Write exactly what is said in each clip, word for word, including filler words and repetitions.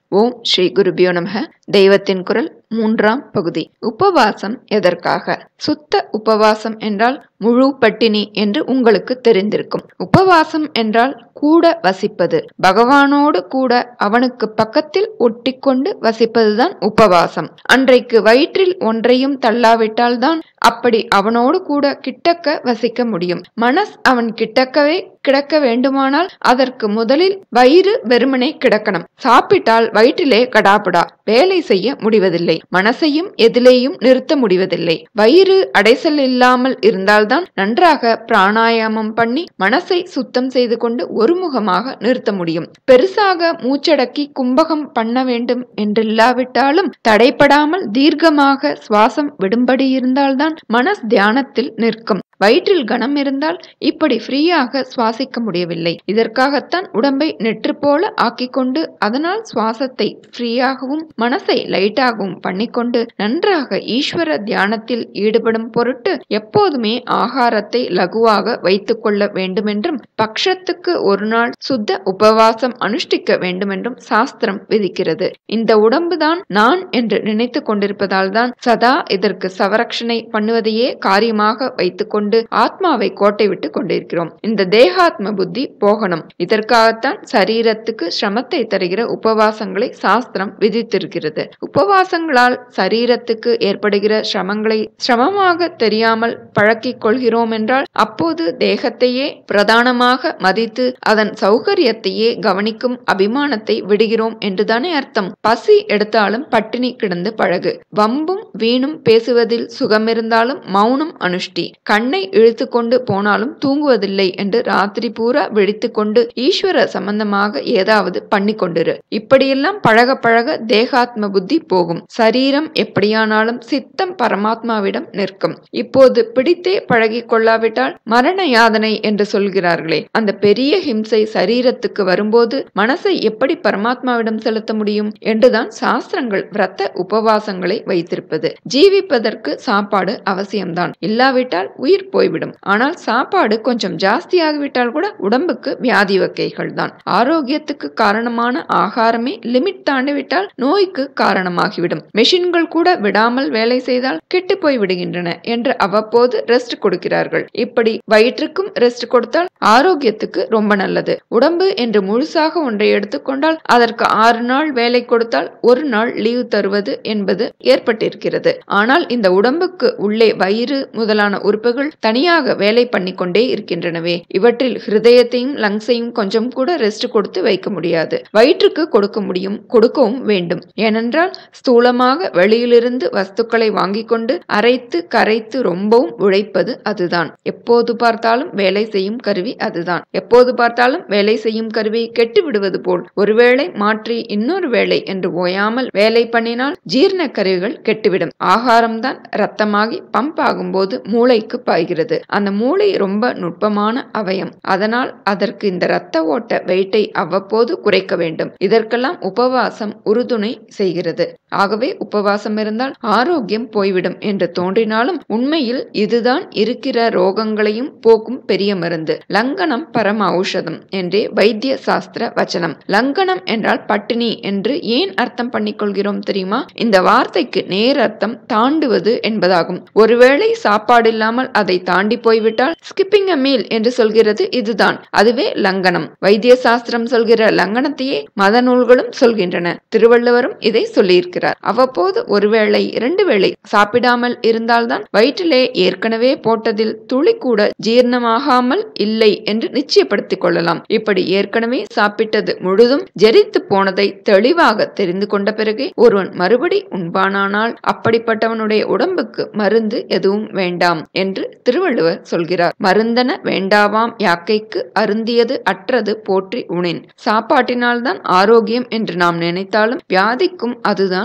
ஓம் ஸ்ரீ குருபியோ நமக. தெய்வத்தின் குரல் மூன்றாம் பகுதி. உபவாசம் எதற்காக? சுத்த உபவாசம் என்றால் முழு பட்டினி என்று உங்களுக்கு தெரிந்திருக்கும். உபவாசம் என்றால் கூட வசிப்பது, பகவானோடு கூட அவனுக்கு பக்கத்தில் ஒட்டிக்கொண்டு வசிப்பதுதான் உபவாசம். அன்றைக்கு வயிற்றில் ஒன்றையும் தள்ளாவிட்டால் தான் அப்படி அவனோடு கூட கிட்டக்க வசிக்க முடியும். மனஸ் அவன் கிட்டக்கவே கிடக்க வேண்டுமானால் அதற்கு முதலில் வயிறு வெறுமனே கிடக்கணும். சாப்பிட்டால் வயிற்றிலே கடாபடா வேலை செய்ய முடிவதில்லை. மனசையும் எதிலேயும் நிறுத்த முடிவதில்லை. வயிறு அடைசல் இல்லாமல் இருந்தால்தான் நன்றாக பிராணாயாமம் பண்ணி மனசை சுத்தம் செய்து கொண்டு ஒருமுகமாக நிறுத்த முடியும். பெருசாக மூச்சடக்கி கும்பகம் பண்ண வேண்டும் என்றில்லாவிட்டாலும் தடைப்படாமல் தீர்க்கமாக சுவாசம் விடும்படி இருந்தால்தான் மனஸ் தியானத்தில் நிற்கும். வயிற்றில் கனம் இருந்தால் இப்படி ஃப்ரீயாக சுவாசிக்க முடியவில்லை. இதற்காகத்தான் உடம்பை நெற்று போல ஆக்கிக்கொண்டு அதனால் சுவாசத்தை ஃப்ரீயாகவும் மனசை லைட்டாகவும் பண்ணிக்கொண்டு நன்றாக ஈஸ்வர தியானத்தில் ஈடுபடும் பொருட்டு எப்போதுமே ஆகாரத்தை லகுவாக வைத்துக் கொள்ள வேண்டுமென்றும் பட்சத்துக்கு ஒரு நாள் சுத்த உபவாசம் அனுஷ்டிக்க வேண்டுமென்றும் சாஸ்திரம் விதிக்கிறது. இந்த உடம்புதான் நான் என்று நினைத்து கொண்டிருப்பதால் தான் சதா இதற்கு சவரட்சணை பண்ணுவதையே காரியமாக வைத்துக் கொண்டு ஆத்மாவை கோட்டை விட்டு கொண்டிருக்கிறோம். இந்த தேகாத்ம புத்தி போகணும். இதற்காகத்தான் சரீரத்துக்கு சிரமத்தை தருகிற உபவாசங்களை சாஸ்திரம் விதித்திருக்கிறது. உபவாசங்களால் சரீரத்துக்கு ஏற்படுகிற சிரமங்களை சிரமமாக தெரியாமல் பழக்கிக் கொள்கிறோம் என்றால் அப்போது தேகத்தையே பிரதானமாக மதித்து அதன் சௌகரியத்தையே கவனிக்கும் அபிமானத்தை விடுகிறோம் என்றுதானே அர்த்தம். பசி எடுத்தாலும் பட்டினி கிடந்து பழகு. வம்பும் வீணும் பேசுவதில் சுகமிருந்தாலும் மௌனம் அனுஷ்டி. கண்ணை இழுத்து கொண்டு போனாலும் தூங்குவதில்லை என்று ராத்திரி பூரா விழித்து கொண்டு ஈஸ்வர சம்பந்தமாக ஏதாவது பண்ணி கொண்டிரு. இப்படியெல்லாம் பழக பழக தேகாத்ம புத்தி போகும். சரீரம் எப்படியானாலும் சித்தம் பரமாத்மாவிடம் நிற்கும். இப்போது பிடித்தே பழகி கொள்ளாவிட்டால் மரண யாதனை என்று சொல்கிறார்களே, அந்த பெரிய ஹிம்சை சரீரத்துக்கு வரும்போது மனசை எப்படி பரமாத்மாவிடம் செலுத்த முடியும் என்றுதான் சாஸ்திரங்கள் விரத உபவாசங்களை வைத்திருப்பது. ஜீவிப்பதற்கு சாப்பாடு அவசியம்தான். இல்லாவிட்டால் உயிர் போய்விடும். ஆனால் சாப்பாடு கொஞ்சம் ஜாஸ்தியாகிவிட்டால் கூட உடம்புக்கு வியாதி வகைகள் தான். ஆரோக்கியத்துக்கு காரணமான ஆகாரமே லிமிட் தாண்டிவிட்டால் நோய்க்கு காரணமாகிவிடும். மெஷின்கள் கூட விடாமல் வேலை செய்தால் கெட்டு போய் விடுகின்றன என்று அவ்வப்போது ரெஸ்ட் கொடுக்கிறார்கள். இப்படி வயிற்றுக்கும் ரெஸ்ட் கொடுத்தால் ஆரோக்கியத்துக்கு ரொம்ப நல்லது. உடம்பு என்று முழுசாக ஒன்றை எடுத்துக்கொண்டால் அதற்கு ஆறு நாள் வேலை கொடுத்தால் ஒரு நாள் லீவ் தருவது என்பது ஏற்பட்டிருக்கிறது. ஆனால் இந்த உடம்புக்கு உள்ளே வயிறு முதலான உறுப்புகள் தனியாக வேலை பண்ணி கொண்டே இருக்கின்றனவே. இவற்றில் ஹிருதயத்தையும் லங்ஸையும் கொஞ்சம் கூட ரெஸ்ட் கொடுத்து வைக்க முடியாது. வயிற்றுக்கு கொடுக்க முடியும், கொடுக்கவும் வேண்டும். ஏனென்றால் ஸ்தூலமாக வெளியிலிருந்து வஸ்துக்களை வாங்கிக் கொண்டு அரைத்து கரைத்து ரொம்பவும் உழைப்பது அதுதான். எப்போது பார்த்தாலும் வேலை செய்யும் கருவி அதுதான். எப்போது பார்த்தாலும் வேலை செய்யும் கருவி கெட்டு விடுவது போல் ஒருவேளை மாற்றி இன்னொரு வேளை என்று ஓயாமல் வேலை பண்ணினால் ஜீரண கருவிகள் கெட்டுவிடும். ஆகாரம்தான் ரத்தமாகி பம்ப் ஆகும்போது மூளைக்கு பாய்கிறது. அந்த மூளை ரொம்ப நுட்பமான அவயம். அதனால் அதற்கு இந்த இரத்த ஓட்ட வெயிட்டை அவ்வப்போது குறைக்க வேண்டும். இதற்கெல்லாம் உபவாசம் உறுதுணை செய்கிறது. ஆகவே உபவாசம் இருந்தால் ஆரோக்கியம் போய்விடும் என்று தோன்றினாலும் உண்மையில் இதுதான் இருக்கிற ரோகங்களையும் போக்கும் பெரிய மருந்து. லங்கனம் பரம ஔஷதம் என்றே வைத்திய சாஸ்திர வச்சனம். லங்கனம் என்றால் பட்டினி என்று ஏன் அர்த்தம் பண்ணிக்கொள்கிறோம் தெரியுமா? இந்த வார்த்தைக்கு நேர் அர்த்தம் தாண்டுவது என்பதாகும். ஒருவேளை சாப்பாடு இல்லாமல் அதை தாண்டி போய்விட்டால் ஸ்கிப்பிங் அ மீல் என்று சொல்கிறது இதுதான். அதுவே லங்கனம். வைத்திய சாஸ்திரம் சொல்கிற லங்கனத்தையே மத நூல்களும் சொல்கின்றன. திருவள்ளுவரும் இதை சொல்லியிருக்கிறார். அவ்வப்போது ஒருவேளை இரண்டு வேளை சாப்பிடாமல் இருந்தால்தான் வயிற்றிலே ஏற்கனவே போட்டதில் துளி கூட ஜீர்ணமாகாமல் இல்லை என்று நிச்சயப்படுத்திக் கொள்ளலாம். இப்படி ஏற்கனவே சாப்பிட்டது முழுதும் ஜெரித்து போனதை தெளிவாக தெரிந்து கொண்ட பிறகு ஒருவன் மறுபடி உண்பானானால் அப்படிப்பட்டவனுடைய உடம்புக்கு மருந்து எதுவும் வேண்டாம் என்று திருவள்ளுவர் சொல்கிறார். மருந்தன வேண்டாவாம் யாக்கைக்கு அருந்தியது அற்றது போற்றி உணின். சாப்பாட்டினால்தான் ஆரோக்கியம் என்று நாம் நினைத்தாலும் வியாதிக்கும் அதுதான் முதல்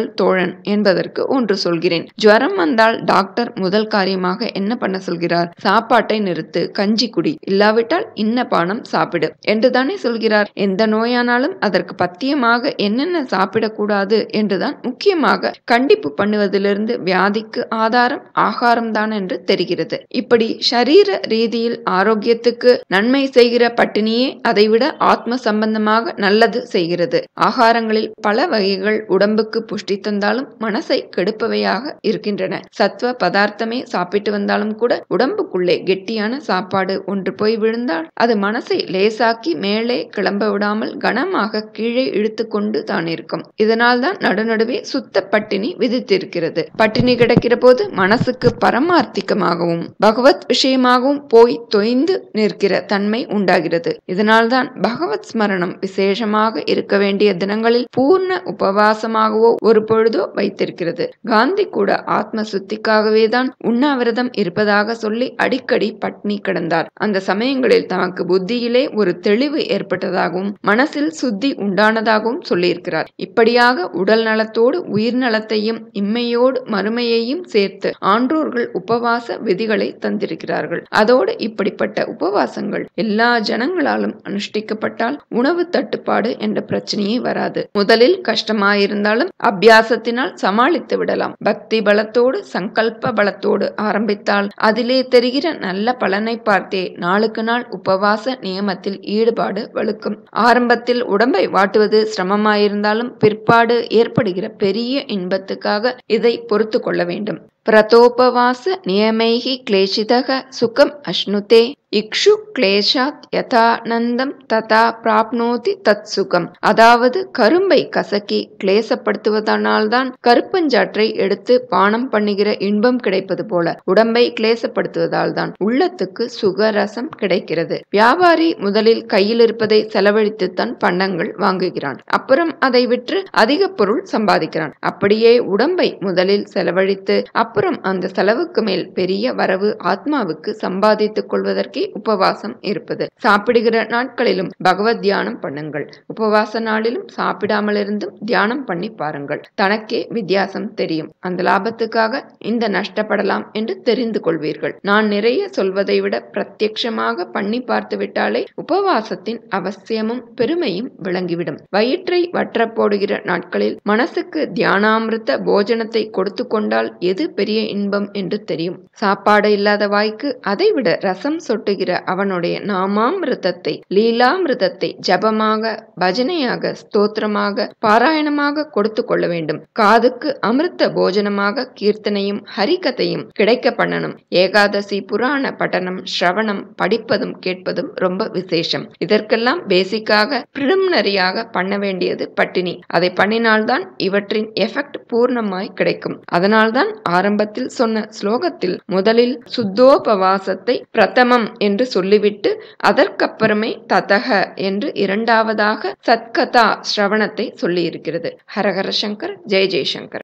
முதல் தோழன் என்பதற்கு ஒன்று சொல்கிறேன். ஜுவரம் வந்தால் டாக்டர் முதல் காரியமாக என்ன பண்ண சொல்கிறார்? சாப்பாட்டை நிறுத்து, கஞ்சி குடி, இல்லாவிட்டால் இன்ன பானம் சாப்பிடு என்றுதானே சொல்கிறார். எந்த நோயானாலும் அதற்கு பத்தியமாக என்னென்ன சாப்பிடக்கூடாது என்றுதான் முக்கியமாக கண்டிப்பு பண்ணுவதிலிருந்து வியாதிக்கு ஆதாரம் ஆகாரம் தான் என்று தெரிகிறது. இப்படி ஷரீர ரீதியில் ஆரோக்கியத்துக்கு நன்மை செய்கிற பட்டினியே அதைவிட ஆத்ம சம்பந்தமாக நல்லது செய்கிறது. ஆகாரங்களில் பல வகைகள் உடம்புக்கு புஷ்டி தந்தாலும் மனசை கெடுப்பவையாக இருக்கின்றன. சத்துவ பதார்த்தமே சாப்பிட்டு வந்தாலும் கூட உடம்புக்குள்ளே கெட்டியான சாப்பாடு ஒன்று போய் விழுந்தால் அது மனசை லேசாக்கி மேலே கிளம்ப விடாமல் கனமாக கீழே இழுத்து கொண்டு தான் இருக்கும். இதனால் தான் நடுநடுவே சுத்த பட்டினி விதித்திருக்கிறது. பட்டினி கிடக்கிற போது மனசுக்கு பரமார்த்திகமாகவும் பகவத் விஷயமாகவும் போய் தொய்ந்து நிற்கிற தன்மை உண்டாகிறது. இதனால்தான் பகவத் ஸ்மரணம் விசேஷமாக இருக்க வேண்டிய தினங்களில் பூர்ண உபவாசமாகவோ ஒரு பொழுதோ வைத்திருக்கிறது. காந்தி கூட ஆத்ம சுத்திக்காகவே தான் உண்ணாவிரதம் இருப்பதாக சொல்லி அடிக்கடி பட்னி கிடந்தார். அந்த சமயங்களில் தமக்கு புத்தியிலே ஒரு தெளிவு ஏற்பட்டதாகவும் மனசில் சுத்தி உண்டானதாகவும் சொல்லியிருக்கிறார். இப்படியாக உடல் நலத்தோடு உயிர் நலத்தையும் இம்மையோடு மறுமையையும் சேர்த்து ஆன்றோர்கள் உபவாச விதிகளை தந்திருக்கிறார்கள். அதோடு இப்படிப்பட்ட உபவாசங்கள் எல்லா ஜனங்களாலும் அனுஷ்டிக்கப்பட்டால் உணவு தட்டுப்பாடு என்ற பிரச்சனையே வராது. முதலில் கஷ்டமாயிருந்தாலும் அபியாசத்தினால் சமாளித்து விடலாம். பக்தி பலத்தோடு சங்கல்ப பலத்தோடு ஆரம்பித்தால் அதிலே தெரிகிற நல்ல பலனை பார்த்தே நாளுக்கு நாள் உபவாச நியமத்தில் ஈடுபாடு வலுக்கும். ஆரம்பத்தில் உடம்பை வாட்டுவது சிரமமாயிருந்தாலும் பிற்பாடு ஏற்படுகிற பெரிய இன்பத்துக்காக இதை பொறுத்து கொள்ள வேண்டும். பிரதோபவாச நியமைஹி கிளேஷிதக சுகம் அஷ்ணுதே இக்ஷு கிளேஷாத் யதானந்தம் ததா பிராப்னோதி தத் சுகம். அதாவது கரும்பை கசக்கி கிளேசப்படுத்துவதனால்தான் கருப்பஞ்சாற்றை எடுத்து பானம் பண்ணுகிற இன்பம் கிடைப்பது போல உடம்பை கிளேசப்படுத்துவதால் தான் உள்ளத்துக்கு சுகரசம் கிடைக்கிறது. வியாபாரி முதலில் கையில் இருப்பதை செலவழித்துத்தான் பண்டங்கள் வாங்குகிறான். அப்புறம் அதை விற்று அதிக பொருள் சம்பாதிக்கிறான். அப்படியே உடம்பை முதலில் செலவழித்து அப்புறம் அந்த செலவுக்கு மேல் பெரிய வரவு ஆத்மாவுக்கு சம்பாதித்துக் கொள்வதற்கே உபவாசம் இருப்பது. சாப்பிடுகிற நாட்களிலும் பகவத் தியானம் பண்ணுங்கள். உபவாச நாளிலும் சாப்பிடாமல் இருந்தும் தியானம் பண்ணி பாருங்கள். தனக்கே வித்தியாசம் தெரியும். அந்த லாபத்துக்காக இந்த நஷ்டப்படலாம் என்று தெரிந்து கொள்வீர்கள். நான் நிறைய சொல்வதை விட பிரத்யட்சமாக பண்ணி பார்த்து விட்டாலே உபவாசத்தின் அவசியமும் பெருமையும் விளங்கிவிடும். வயிற்றை வற்ற போடுகிற நாட்களில் மனசுக்கு தியானாமிருத்த போஜனத்தை கொடுத்து கொண்டால் எது பெரிய இன்பம் என்று தெரியும். சாப்பாடு இல்லாத வாய்க்கு அதைவிட ரசம் சொட்டுகிற அவனுடைய நாமாமிருதத்தை லீலாமிருதத்தை ஜபமாக பஜனையாக ஸ்தோத்திரமாக பாராயணமாக கொடுத்து கொள்ள வேண்டும். காதுக்கு அமிர்த போஜனமாக கீர்த்தனையும் ஹரிகதையும் கிடைக்க பண்ணணும். ஏகாதசி புராண பட்டனம் ஸ்ரவணம் படிப்பதும் கேட்பதும் ரொம்ப விசேஷம். இதற்கெல்லாம் பேசிக்காக பிரிலிமினரியாக பண்ண வேண்டியது பட்டினி. அதை பண்ணினால்தான் இவற்றின் எஃபெக்ட் பூர்ணமாய் கிடைக்கும். அதனால்தான் ஆரம்பத்தில் சொன்ன ஸ்லோகத்தில் முதலில் சுத்தோபவாசத்தை பிரதமம் என்று சொல்லிவிட்டு அதற்கப்புறமே ததக என்று இரண்டாவதாக சத்கதா ஸ்ரவணத்தை சொல்லி இருக்கிறது. ஹரஹர சங்கர், ஜெய ஜெயசங்கர்.